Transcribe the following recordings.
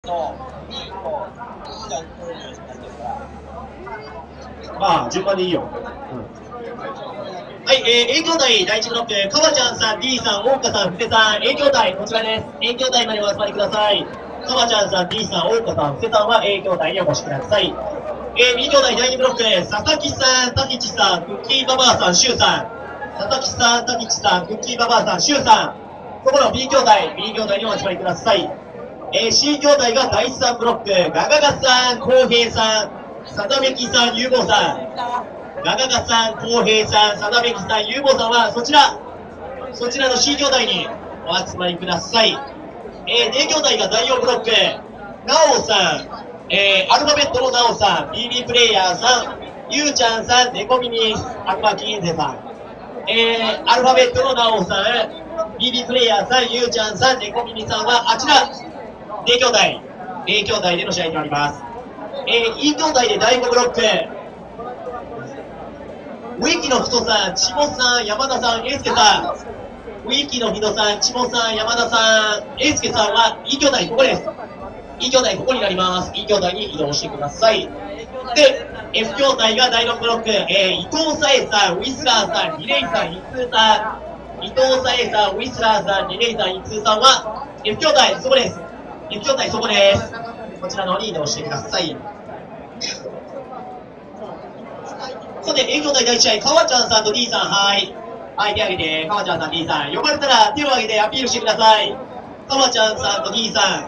まあ順番でいいよ。はい、A 兄弟第1ブロック、かばちゃんさん、D さん、大岡さん、布施さん、A 兄弟、こちらです。A 兄弟までお集まりください。かばちゃんさん、D さん、大岡さん、布施さんは A 兄弟にお越しください。B 兄弟第2ブロック、佐々木さん、たきちさん、クッキーババアさん、シュウさん。佐々木さん、たきちさん、クッキーババアさん、シュウさん。ここの B 兄弟にお集まりください。C 兄弟が第3ブロック、ガガガさん、浩平さん、さだめきさん、ゆうぼうさん。ガガガさん、浩平さん、さだめきさん、ゆうぼうさんはそちらの C 兄弟にお集まりください。D 兄弟が第4ブロック、なおさん、アルファベットのなおさん、BB プレイヤーさん、ゆうちゃんさん、猫耳、悪魔キンゼさん。アルファベットのなおさん、BB プレイヤーさん、ゆうちゃんさん、猫耳さんはあちら、D 兄弟、A 兄弟での試合になります。E 兄弟で第5ブロック、ウィキの太さん、ちもさん、山田さん、えいすけさん。ウィキの太さん、ちもさん、山田さん、えいすけさんは E 兄弟、ここです。E 兄弟、ここになります。E 兄弟に移動してください。で、F 兄弟が第6ブロック、伊藤さえさん、ウィスラーさん、リレイさん、一通さん。伊藤さえさん、ウィスラーさん、リレイさん、一通さんは F 兄弟、そこです。F 兄弟、そこです。こちらの方に移動してください。さて、A 兄弟第1試合、かわちゃんさんと D さん、はい。はい、手挙げて、かわちゃんさん、D さん。呼ばれたら手を挙げてアピールしてください。かわちゃんさんと D さん。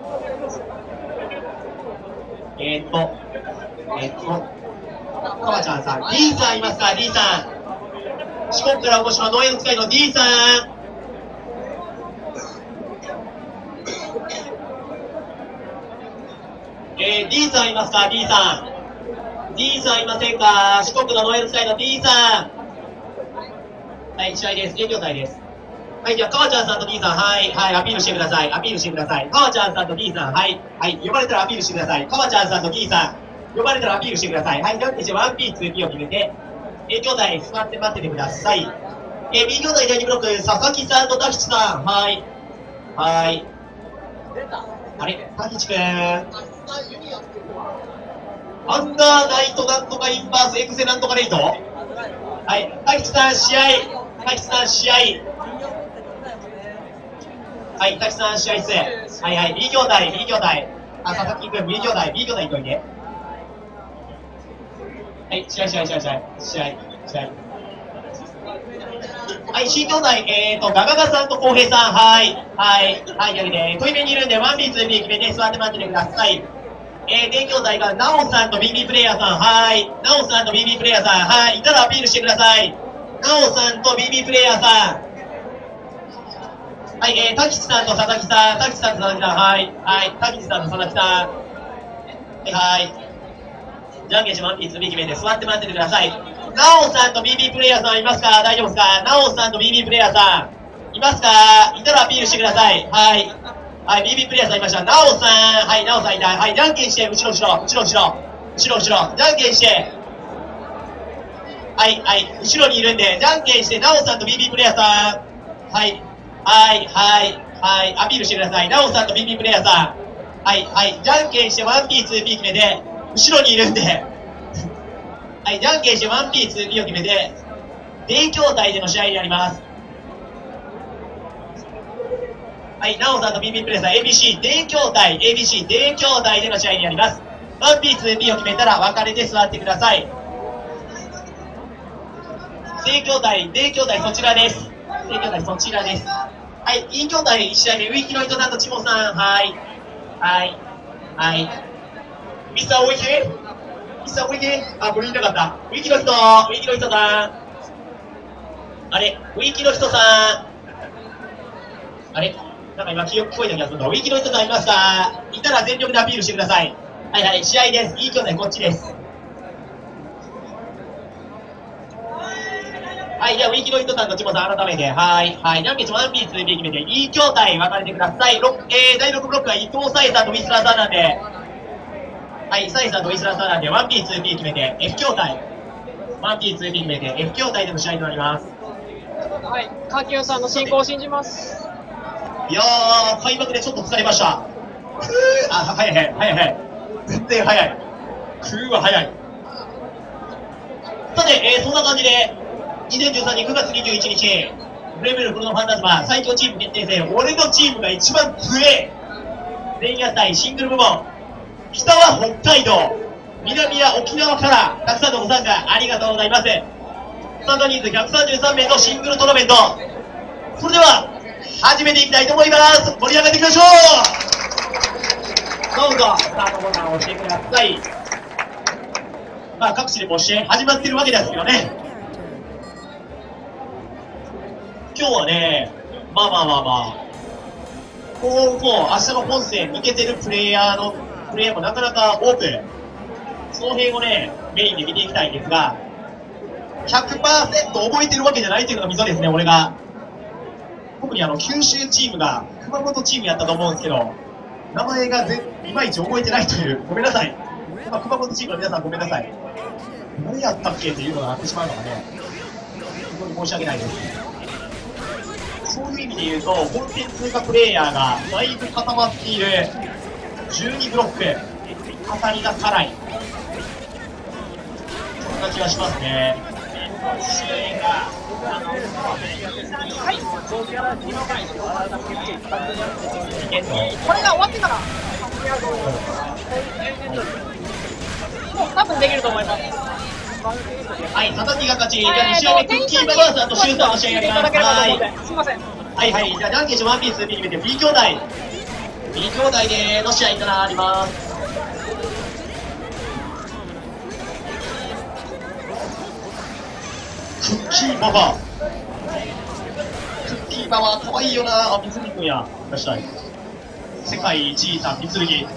かわちゃんさん、D さんいますか ?D さん。四国からお越しの農園の使いの D さん。D さんいますか ?D さん。D さんいませんか？四国のノエルスカイの D さん。はい、試合です。A 兄弟です。はい、じゃあ、かわちゃんさんと D さん、はい、はい、アピールしてください。アピールしてください。かわちゃんさんと D さん、はい、はい、呼ばれたらアピールしてください。かわちゃんさんと D さん、呼ばれたらアピールしてください。はい、じゃあ、1P、2P を決めて、A 兄弟、座って待っててください。B 兄弟第2ブロック、佐々木さんとたきちさん、はい、はい。あれ、たきちくん。アンダーナイトなんとかインバースエクセなんとかレイト。はい、たきちさん試合。たきちさん試合。はい、たきさん試合室。はいはい、B 兄弟。あ、佐々木くん、B 兄弟行っといて。はい、試合。はい、C 兄弟、ガガガさんと浩平さん、はい、やりで、トイレにいるんで、1B、2B 決めて座って待っててください。D 兄弟がナオさんと BB プレイヤーさん、はい。ナオさんと BB プレイヤーさん、はい。いたらアピールしてください。ナオさんと BB プレイヤーさん。はい、たきちさんと佐々木さん、たきちさんと佐々木さん、はい。はい、たきちさんと佐々木さん。はい。じゃんけんし 1P、2B 決めて座って待っててください。ナオさんと BB プレイヤーさんいますか？大丈夫ですか？ナオさんと BB プレイヤーさん。いますか？いたらアピールしてください。はい。はい、BB プレイヤーさんいました。なおさん。はい、なおさんいた。はい、じゃんけんして、後ろ。じゃんけんして。はい、後ろにいるんで、じゃんけんして、なおさんと BB プレイヤーさん。はい、アピールしてください。なおさんと BB プレイヤーさん。はい、じゃんけんして 1P、2P 決めて、後ろにいるんで。はい、じゃんけんして 1P、2P を決めて、D 兄弟での試合になります。はい、なおさんと BB プレイヤーさん、ABC、D 兄弟での試合になります。1P、2P を決めたら分かれて座ってください。D 兄弟そちらです。D 兄弟そちらです。はい、E 兄弟1試合目、ウィキの人さんとチモさん、はい。ミスターウィキあ、これ言いたかった。ウィキの人さん。あれ、ウィキの人さん。あれなんか今聞こえた気がするんだ。ウィキの人さんいますか？いたら全力でアピールしてください。はい、試合です。いい兄弟こっちです。はい、じゃあウィキの人さんとチモさん改めて、はい、じゃんけんし 1P、2P 決めて、いい兄弟分かれてください。第6ブロックは伊藤沙恵さんとウィスラーさんなんで、はい、沙恵さんとウィスラーさんなんで、1P、2P 決めて、F 兄弟。1P、2P 決めて、F 兄弟での試合となります。 はい、カキオさんの進行を信じます。 いやー、開幕でちょっと疲れました。 早い。全然早い。は早い。さて、そんな感じで、2013年9月21日、ブレイブルフロのファンタズマ最強チーム決定戦、俺のチームが一番強え。前夜祭シングル部門、北は北海道、南は沖縄からたくさんのご参加ありがとうございます。参加人数133名のシングルトーナメント。それでは、始めていきたいと思います。盛り上がっていきましょう。どうぞ、スタートボタンを押してください。まあ、各地でもう試合始まってるわけですけどね。今日はね、まあ、もう明日の本戦抜けてるプレイヤーもなかなか多く、その辺をね、メインで見ていきたいんですが、100% 覚えてるわけじゃないっていうのが溝ですね、俺が。特に九州チームが熊本チームやったと思うんですけど、名前がいまいち覚えてないという、ごめんなさい。熊本チームの皆さんごめんなさい。何やったっけっていうのがあってしまうのがね、本当に申し訳ないです。そういう意味で言うと、本戦通過プレイヤーがだいぶ固まっている12ブロック、当たりが辛い。そんな気がしますね。試合がこれが終わってからもう多分できると思います。 はい、佐々木が勝ち。じゃあ2試合目、クッキーババアさんとシューターの試合やります。 すいません。 はい、じゃあ、ジャンケンシワンピース B に向けて B 兄弟での試合となります。クッキーババア、かわいいよな。あ、三剣くんや。いらっしゃい。世界一位さん、三剣。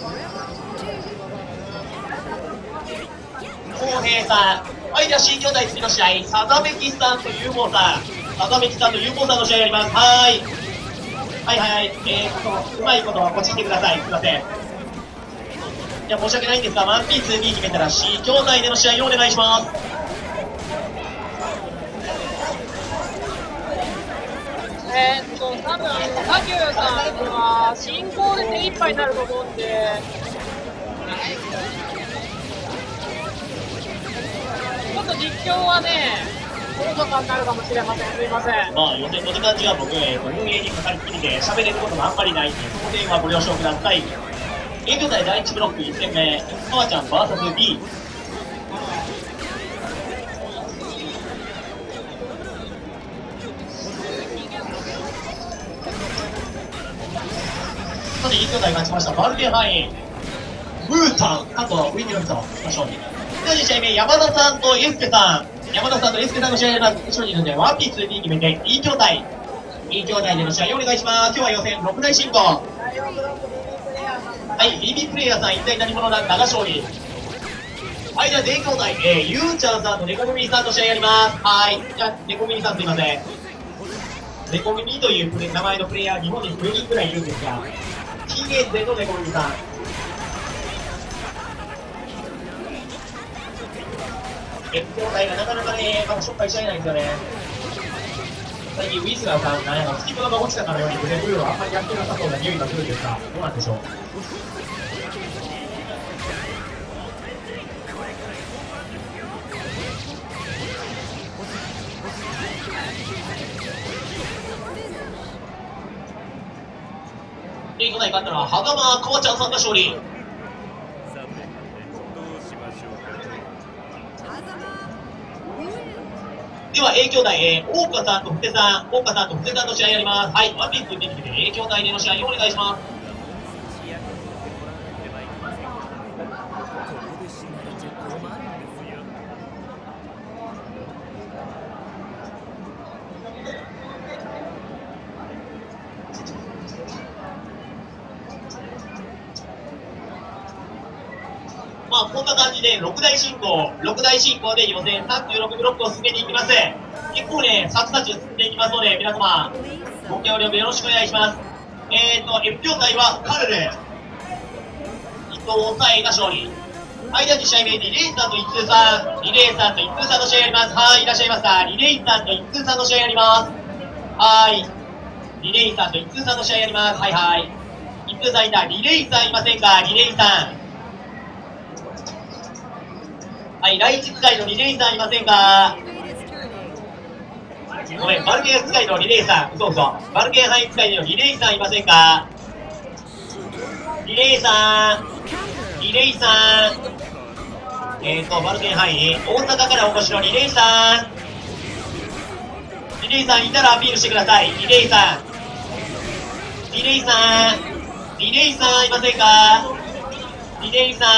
浩平さん。はい、じゃあ C 兄弟次の試合、サザメキさんとユーモーさんの試合やります。はい、うまいことはこっち来てください。すいません。じゃあ申し訳ないんですが、ワンピースに決めたら C 兄弟での試合をお願いします。 多分、サキューさんは進行で手一杯になると思うんで、ちょっと実況はね、おろそかになるかもしれません。すいません。 まあ、予選の時間は僕、運営にかかりっきりで喋れることもあんまりないんで、その点はご了承ください。A 兄弟第1ブロック1戦目、かわちゃん VS B。さて、A 兄弟勝ちました。バルデハイン、ムータン、あとウィニアムズの勝利。では2試合目、山田さんとエスケさんの試合が後ろにいるので、ワンピース B 決めて、E 兄弟での試合をお願いします。今日は予選6大進行。はい、BB プレイヤーさん一体何者なんだが勝利。はい、じゃあ J 兄弟、ゆうちゃんさんとネコミミさんの試合やります。はい、じゃあネコミミさんすいません。ネコミミという名前のプレイヤー、日本に4人くらいいるんですが、TA 勢のネコミミさん。兄弟がなかなかね、しょっぱい試合ないんですよね。最近ウィスラーさん、なんやろ、スキプロが落ちたかのようにブレブルーはあんまりやってなさそうな匂いがするんですが、どうなんでしょう。兄弟勝ったのは羽釜かわちゃんさんが勝利。では A 兄弟、大岡さんと布施さんの試合やります。はい、ワンピースに出てきて A 兄弟での試合をお願いします。まあこんな感じで6大進行で予選36ブロックを進めていきます。結構ね、サクサク進んでいきますので、皆様、ご協力よろしくお願いします。F 兄弟はカルル、伊藤抑えが勝利。はい、じゃあ2試合目、リレイさんと一通さんの試合やります。はい、いらっしゃいますか。リレイさんと一通さんの試合やります。はい、リレイさんと一通さんの試合やります。はい。 一通さんいた。リレイさんいませんか？リレイさん。はい、第一使いのリレイさんいませんか？ごめん、バルケン使いのリレイさん。そう。バルケンハイ使いのリレイさんいませんか？リレイさん。バルケンハイ、大阪からお越しのリレイさん。リレイさんいたらアピールしてください。リレイさんいませんか？リレイさん。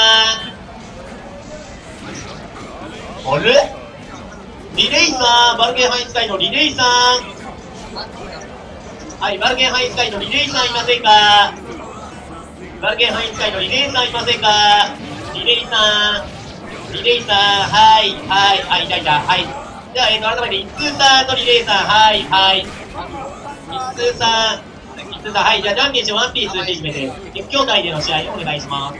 あれ？リレイさん、バルケンハイ使いのリレイさん。はい、バルケンハイ使いのリレイさんいませんか？バルケンハイ使いのリレイさんいませんか？リレイさん、はい、いた、はい。では、改めて、一通さんとリレイさん、はい。一通さん、はい、じゃあ、じゃんけんしてワンピースで決めて、月協会での試合をお願いします。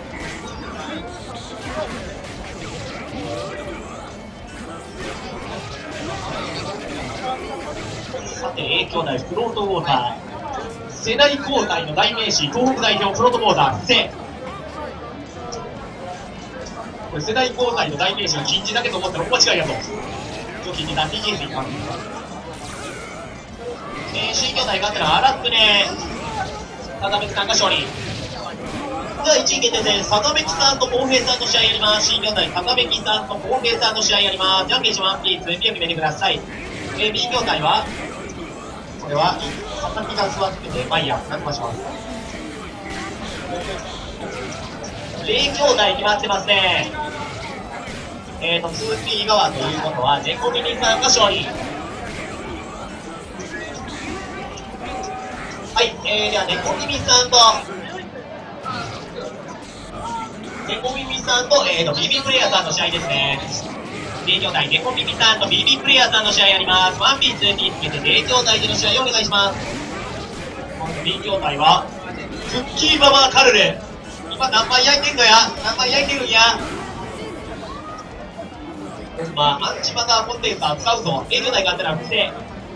さて、A兄弟フロートウォーター、世代交代の代名詞、東北代表フロートウォーター、これ世代交代の代名詞は近畿だけと思ったら大間違いやぞ。近畿だ、TGS いかん。C 兄弟勝ったら荒くね、坂道さんが勝利。では1位決定戦、坂道さんと浩平さんの試合やります。C 兄弟、坂道さんと浩平さんの試合やります。じゃんけんしワンピース、B を決めてください。B 兄弟は、これは、佐々木が座ってて、マイヤー、なんとかします。0兄弟決まってますね。2P 側ということは、ネコミニさんが勝利。はい、では、ネコミニさんと、BB プレイヤーさんの試合ですね。0兄弟、ネコミニさんと BB プレイヤーさんの試合やります。ワンピース 2P 決めて、0兄弟での試合をお願いします。B 兄弟は、クッキーババアカルル。今何枚焼いてんのや？何枚焼いてるんや？アンチバターコンデンサー使うぞ。A 兄弟勝ったら不正。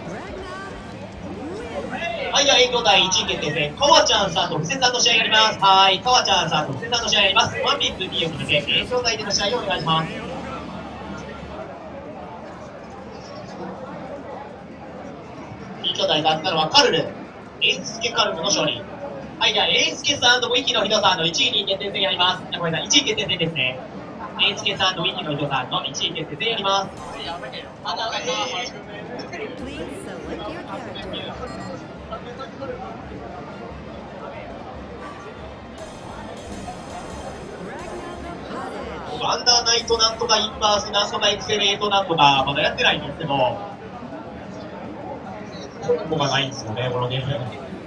はい、じゃあ A 兄弟1位決定戦、かわちゃんさんと布施さんの試合やります。はい、かわちゃんさんと布施さんの試合やります。ワンピース B を決めて、A 兄弟での試合をお願いします。B 兄弟勝ったのはカルル。エンスケカルルの勝利。はい、じゃあ、エンスケさんとウィキのヒドさんの1位に決定戦やります。ごめんなさい、1位決定戦ですね。エンスケさんとウィキのヒドさんの1位決定戦やります。アンダーナイトなんとかインバースなんとかエクセレートなんとかまだやってないんですけど、ここがないんですよね、このゲーム。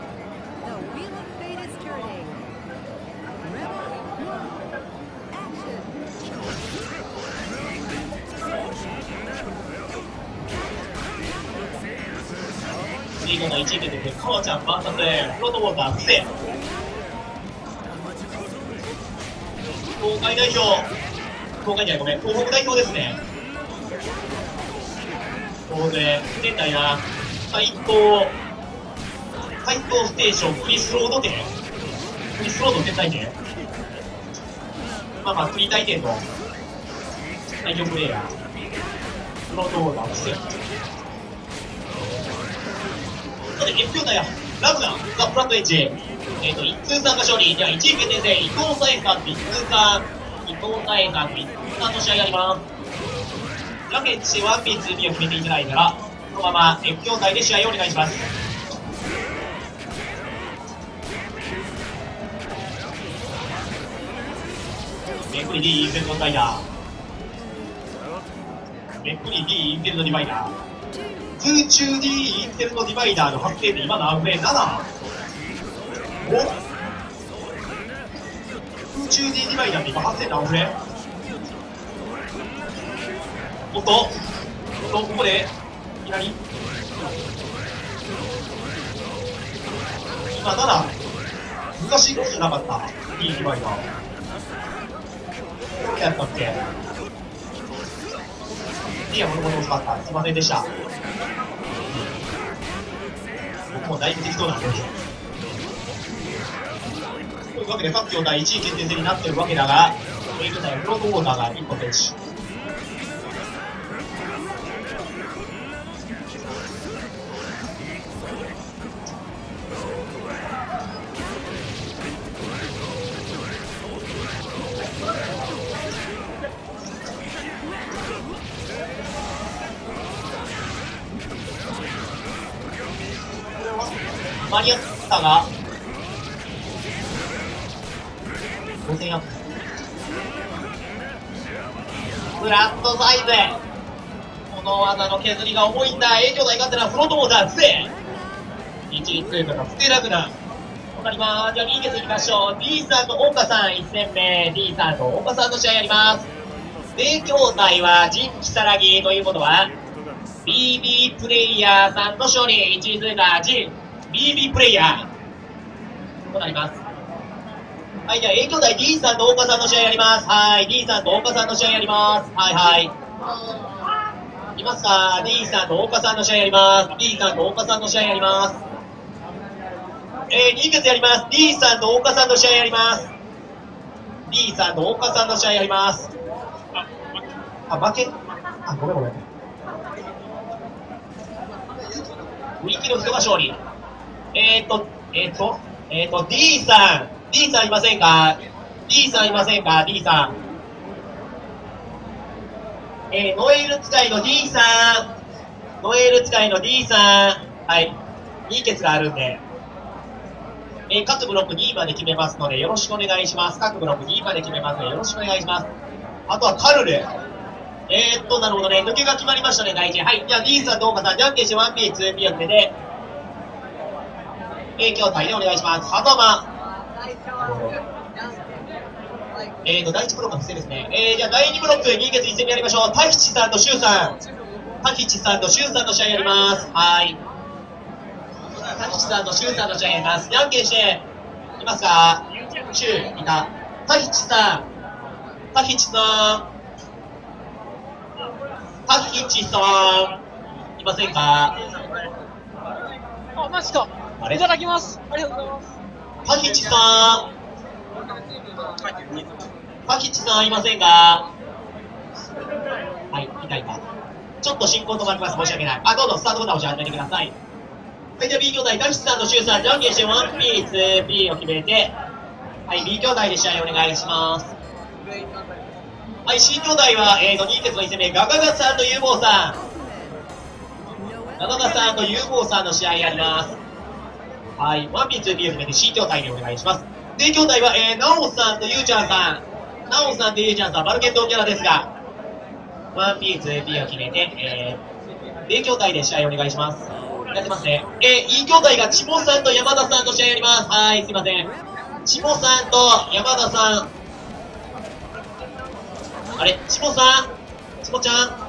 リーグの1位決定戦、かわちゃん VS フロートウォーター布施。東海代表、東海じゃない、ごめん、東北代表ですね。東北で、仙台が斎藤ステーション、クリスロード店仙台店。クリ大店の最強プレイヤー、フロートウォーター布施。F 兄弟や、ラグナー、ザ・フラットエッジ。一通さんが勝利。では1位決定戦、伊藤沙恵さんと一通さんの試合やります。じゃんけんしてワンピース B を決めていただいたら、このまま F 兄弟で試合をお願いします。めくり D インフェルノディバイダー。めくり D インフェルノディバイダー。空中 D インフェルノディバイダーの発生って今何フレ 7？ お？空中 D ディバイダーって今発生何フレ？おっとここでいきなり今7、昔こそじゃなかった D ディバイダー。どうやったっけ？ D はもともと遅かった。すいませんでした。僕もだいぶ適当なんで。 というわけで各兄弟1位決定戦になっているわけだが、A 兄弟はフロートウォーターが1個停止。間に合ったが、5000アップ。フラットサイズ。この技の削りが重いんだ。A 兄弟勝ってのはフロントモーター、つえ。1位通過が不正楽な。わかります。じゃあ、2決いきましょう。D さんと岡さん1戦目。D さんと岡さんの試合やります。A 兄弟は陣木さらぎということは、BB プレイヤーさんの勝利。1位通過、陣 BB プレイヤーとなります。はい、じゃあ A 兄弟 D さんと岡さんの試合やります。はい、D さんと岡さんの試合やります。はいはい。いますか？ D さんと岡さんの試合やります。D さんと岡さんの試合やります。2決やります。D さんと岡さんの試合やります。D さんと岡さんの試合やります。負け？ごめんごめん。売り切る人が勝利。D さん。D さんいませんか？ D さんいませんか？ D さん。ノエル使いの D さん。ノエル使いの D さん。はい。2決があるんで。各ブロック2まで決めますので、よろしくお願いします。各ブロック2まで決めますので、よろしくお願いします。あとはカルル。なるほどね。抜けが決まりましたね、第一。はい。じゃあ D さんと岡さん、じゃんけんして 1P、2P を決めて、兄弟でお願いします。狭間。第1ブロックは不正ですね。じゃあ第2ブロック、2決1戦目やりましょう。タヒチさんとシュウさん。タヒチさんとシュウさんの試合やります。はい。タヒチさんとシュウさんの試合やります。じゃんけんして、いますか？シュウ、いた。タヒチさん。タヒチさん。タヒチさん。いませんか？ あ、マジか。 あれ？ いただきます。ありがとうございます。 タヒチさん。タヒチさんいませんか？はい、いたいた。ちょっと進行止まります。申し訳ない。どうぞ、スタートボタンを押して始めてください。はい、じゃあ B 兄弟、タヒチさんとシュウさん、じゃんけんして 1P、2P を決めて、はい、B 兄弟で試合お願いします。はい、C 兄弟は、2決の1戦目、ガガガさんとユーボーさん。ガガガさんとユーボーさんの試合やります。はい、1P、2P を決めて C 兄弟でお願いします。D 兄弟は、ナオさんとユーちゃんさん。ナオさんとユーちゃんさん、バルケントキャラですが、1P、2P を決めて、D 兄弟で試合お願いします。やってますね。E 兄弟がチモさんと山田さんの試合やります。はい、すいません。チモさんと山田さん。あれ、チモさん？チモちゃん？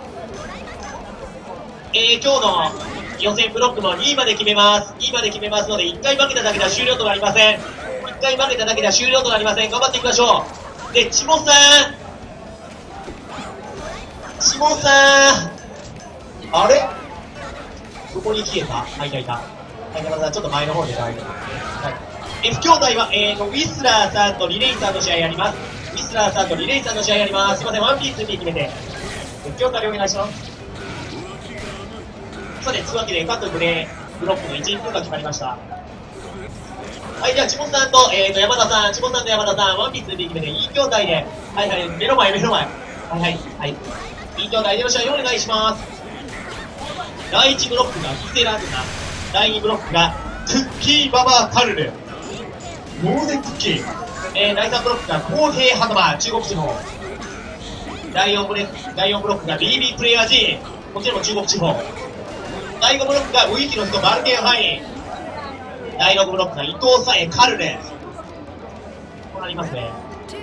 今日の予選ブロックも2位まで決めます。2位まで決めますので、1回負けただけでは終了となりません。1回負けただけでは終了となりません。頑張っていきましょう。で、チモさん。チモさん。あれ？どこに消えた？いたいた。はい、山田さん、ちょっと前の方でいただいて。はい。F 兄弟は、ウィスラーさんとリレイさんの試合やります。ウィスラーさんとリレイさんの試合やります。すいません、1P、2P 決めて。F 兄弟お願いします。さて、つうわけで、各ブロックの1位通過決まりました。はい、じゃあ、チモさんと、山田さん、チモさんと山田さん、1P、2P 決めて、E 兄弟で、はいはい、目の前。はいはい、はい。E 兄弟での試合お願いします。第1ブロックがミセラルナ、第2ブロックがクッキーババアカルル、ノーゼクッキー、第3ブロックが公平ハトマ、中国地方、第4ブロックが BB プレイヤー G、こちらも中国地方、第5ブロックがウイキの人バルケンハイ、第6ブロックが伊藤沙恵カルル、こうなりますね。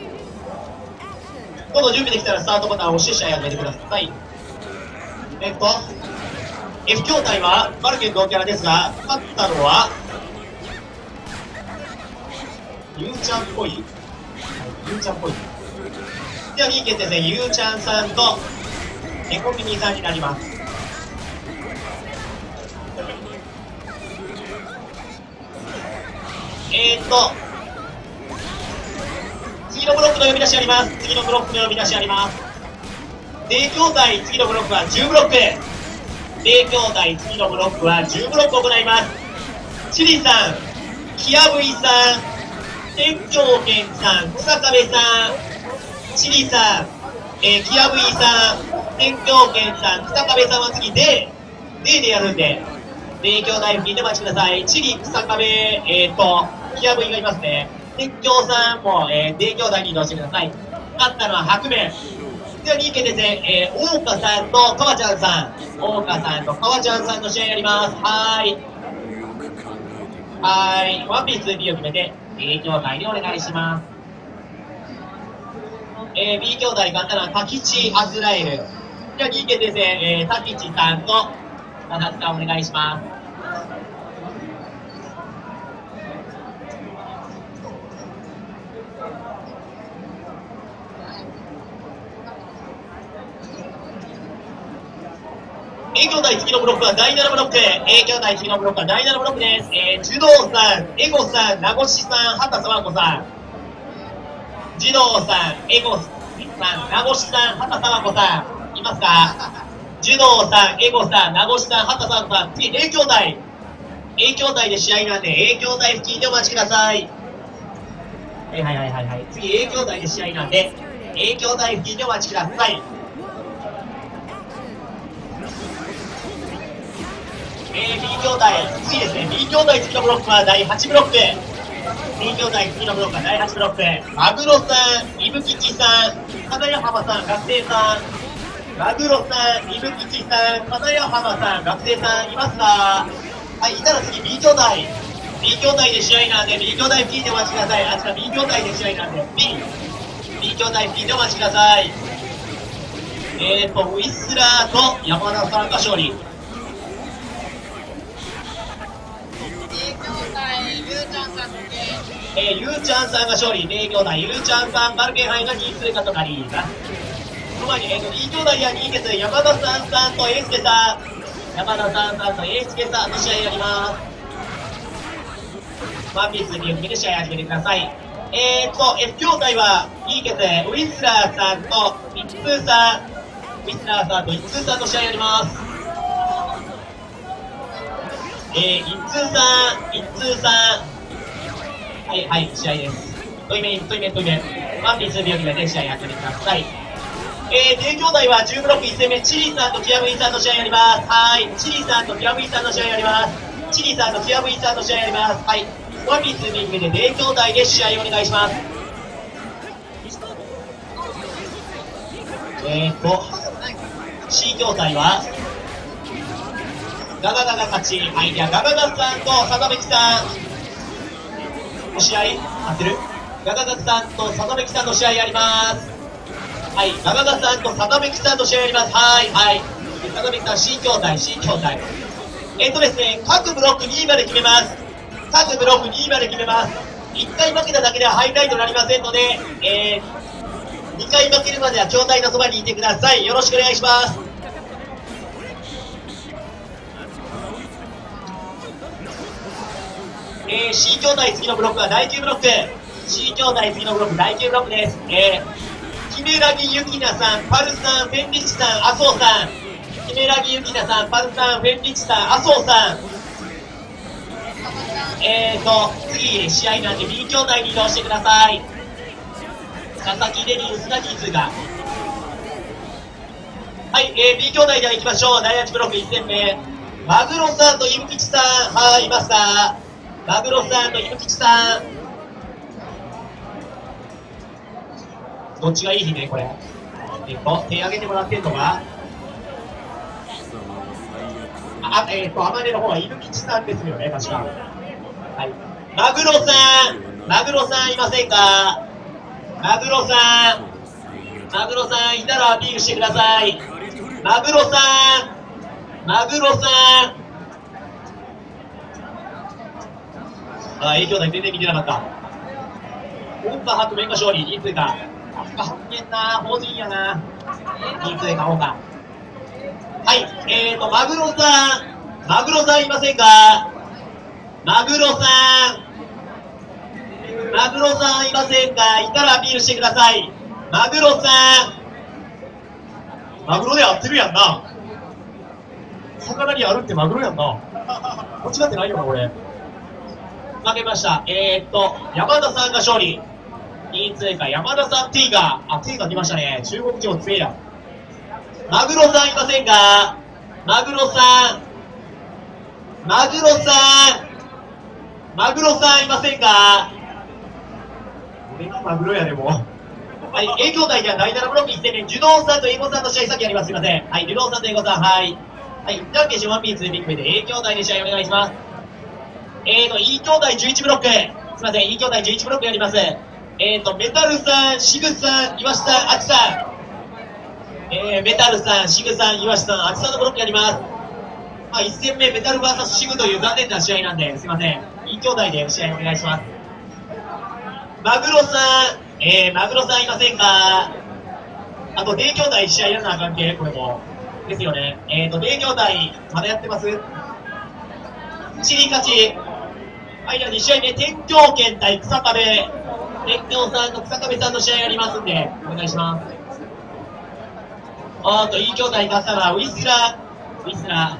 どうぞ準備できたらスタートボタンを押して試合を始めてください。F 兄弟はバルケン同キャラですが、勝ったのはゆうちゃんっぽい。ゆうちゃんっぽい。では2位決定戦、ゆうちゃんさんとエコミニさんになります。 次のブロックの呼び出しあります。次のブロックの呼び出しあります。帝京対次のブロックは10ブロック。帝京対次のブロックは10ブロックを行います。チリさん、キヤブイさん、天京圏さん、草壁さん、チリさん、キヤブイさん、天京圏さん、草壁さんは次でやるんで、帝京大付近でお待ちください。チリ、草壁、キヤブイがいますね。天京さんも、帝京大に移動してください。勝ったのは白面。では2位決定戦、大岡さんと川ちゃんさん。大岡さんと川ちゃんさんの試合やります。ワンピース B を決めて、A 兄弟にお願いします。B 兄弟勝ったのは滝地アズラエル。では2位決定戦、滝地さんと田中さんお願いします。A 兄弟次のブロックは第7ブロック。A 兄弟次のブロックは第7ブロックです。樹道さん、エゴさん、名越さん、畑沢子さん。樹道さん、エゴさん、名越さん、畑沢子さん。いますか？樹道さん、エゴさん、名越さん、畑沢子さん。次、A 兄弟。A 兄弟で試合なんで、A 兄弟付近でお待ちください。次、A 兄弟で試合なんで、A 兄弟付近でお待ちください。B 兄弟、次ですね、B 兄弟次のブロックは第8ブロック。B 兄弟次のブロックは第8ブロック。マグロさん、イブキチさん、金谷浜さん、学生さん。マグロさん、イブキチさん、金谷浜さん、学生さん、いますか？はい、いたら次 B 兄弟。B 兄弟で試合なんで、B 兄弟付近でお待ちください。あちら B 兄弟で試合なんで、B 兄弟付近でお待ちください。ウィスラーと山田さんが勝利。ゆうちゃんさんが勝利。名兄弟、ゆうちゃんさん、バルケンハイが2位通過となります。その前に、2兄弟や2位決山田さんさんと英介さん。山田さんさんと英介さんの試合やります。ワンピースに向けて試合始めてください。F 兄弟は2位決ウィスラーさんと一通さん。ウィスラーさんと一通さんの試合やります。一通さん。試合です。トイメン。ワンピース秒決めて試合やってください。帝兄弟は10ブロック1戦目、チリさんとキヤブイさんの試合やります。チリさんとキヤブイさんの試合やります。チリさんとキヤブイさんの試合やります。ワンピース秒決めて帝兄弟で試合をお願いします。C 兄弟は、ガガガが勝ち。ではガガガさんと佐々木さん。試合合ってる？ガガガさんと佐々木さんの試合やります。ガガガさんと佐々木さんの試合やります。佐々木さん C 兄弟。ですね、各ブロック2位まで決めます。1回負けただけではハイライトになりませんので、2回負けるまでは兄弟のそばにいてください。よろしくお願いします。C 兄弟次のブロックは第9ブロック。C 兄弟次のブロック第9ブロックです。キメラギユキナさん、パルさん、フェンリッチさん、麻生さん。キメラギユキナさん、パルさん、フェンリッチさん、麻生さん。次、試合なんで B 兄弟に移動してください。佐々木デリー、須田キーズが。B 兄弟では行きましょう。第8ブロック1戦目。マグロさんとイブキチさん、いますか？マグロさんとイブキチさん。どっちがいい日ね、これ。手挙げてもらってんのが、あまねの方はイブキチさんですよね、確か。マグロさんいませんか？マグロさんいたらアピールしてください。マグロさん。A 兄弟全然見てなかった。大岡白面が勝利、2位通過。白面な、法人やな。2位通過、大岡。マグロさんいませんか？マグロさマグロさんいませんか？いたらアピールしてください。マグロさん。マグロで合ってるやんな。魚にあるってマグロやんな。間違ってないよな、俺。負けました。山田さんが勝利。2位通過、山田さん、ティーガー。あ、ティーガー来ましたね。中国地方強いや。マグロさんいませんか？マグロさん。マグロさん。マグロさんいませんか？俺がマグロやでも。はい、A 兄弟では第7ブロック1戦目、ジュノーさんとエゴさんの試合先あります。すいません。はい、ジュノーさんとエゴさん、はい。はい、じゃんけんしワンピースビッグ目で A 兄弟で試合お願いします。E 兄弟11ブロック。すいません、E 兄弟11ブロックやります。メタルさん、シグさん、岩下さん、アキさん。メタルさん、シグさん、岩下さん、アキさんのブロックやります。まあ、1戦目、メタル VS シグという残念な試合なんで、すいません。E 兄弟で試合お願いします。マグロさん、マグロさんいませんか？あと、D 兄弟試合やらなあかんけ、これも。ですよね。D 兄弟、まだやってます？チリ勝ち。はい、では2試合目、天京圏対草壁。天京さんと草壁さんの試合やりますんで、お願いします。E 兄弟勝ったら、ウィスラ、ウィスラ。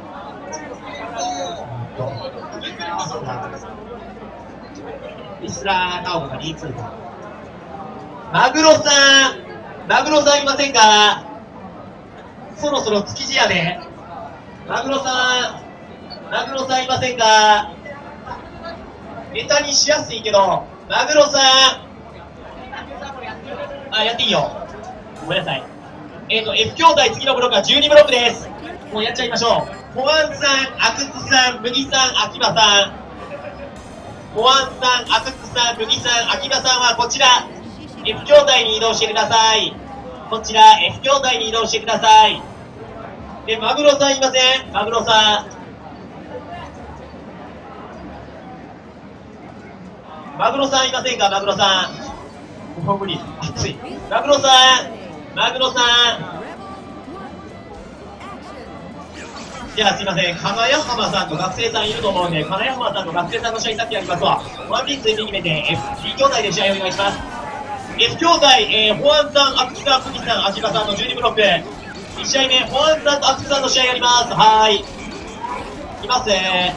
ウィスラーカオが2通過。マグロさん、マグロさんいませんか？そろそろ築地やで。マグロさん、マグロさんいませんか？ネタにしやすいけど、マグロさん。あ、やっていいよ。ごめんなさい。F 兄弟次のブロックは12ブロックです。もうやっちゃいましょう。ポワンさん、アクツさん、麦さん、秋葉さん。ポワンさん、アクツさん、麦さん、秋葉さんはこちら。F 兄弟に移動してください。こちら、F 兄弟に移動してください。で、マグロさんいません？マグロさん。マグロさんいませんか？マグロさん。もう無理。熱い。マグロさん。マグロさん。じゃあすいません。金谷浜さんと学生さんいると思うんで、金谷浜さんと学生さんの試合先やりますわ。ワンピースに決めて、F 兄弟で試合お願いします。F 兄弟、ホアンさん、アクキさん、フキさん、秋葉さんの12ブロック。1試合目、ホアンさんとアクキさんの試合やります。はーい。いますね。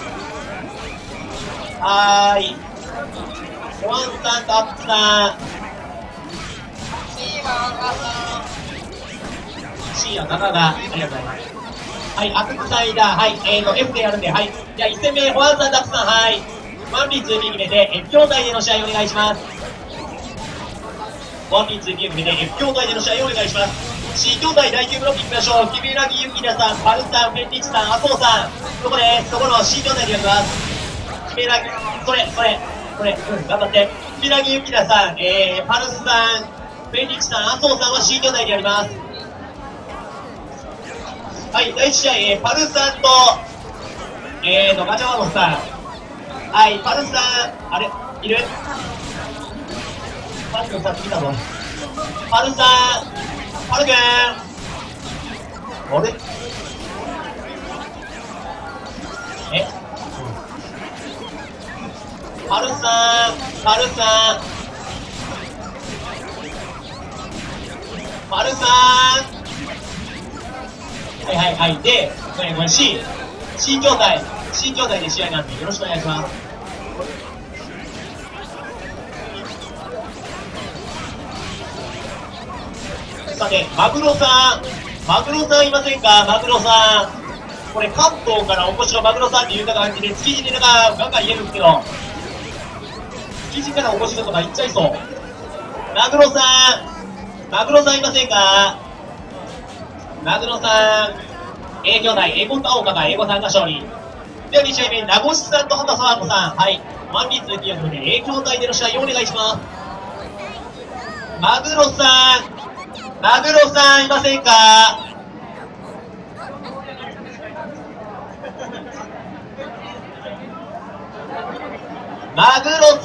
はーい。ホアンさんとアクキさん。C や7が、ありがとうございます。はい、アクキさんいた。はい、F でやるんで、はい。じゃあ1戦目、ホアンさんとアクキさん、はい。ワンピース2決めて、F 兄弟での試合お願いします。ワンピース2決めて、F 兄弟での試合お願いします。C 兄弟第9ブロックいきましょう。木村木ゆきなさん、パルさん、フェンティッチさん、麻生さん。そこです。そこの C 兄弟でやります。木村木、これ、頑張って。木村木ゆきなさん、パルスさん、フェンティッチさん、麻生さんは C 兄弟でやります。はい、第1試合、パルさんと、ガチャワモンさん。はい、パルさん、あれ、いる？パル君さっき来たぞ。パルさん、パル君。あれ？パルさん、パルさん。パルさん。はい。で、これ C 兄弟で試合なんでよろしくお願いします。さて、マグロさんいませんか？マグロさん。これ関東からお越しのマグロさんっていう感じで、築地ネタがガンガン言えるんですけど、築地からお越しのとか言っちゃいそう。マグロさんいませんか？マグロさん。A 兄弟、エゴと青葉がエゴさんが勝利。では2試合目、名越さんと畑沢子さん。はい。ワンピースの記憶で A 兄弟での試合をお願いします。マグロさんいませんか？マグロ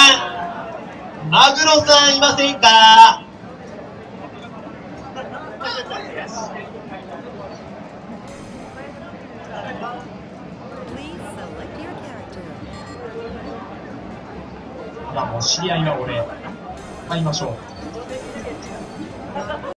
さんいませんか？まあ知り合いは俺。買いましょう。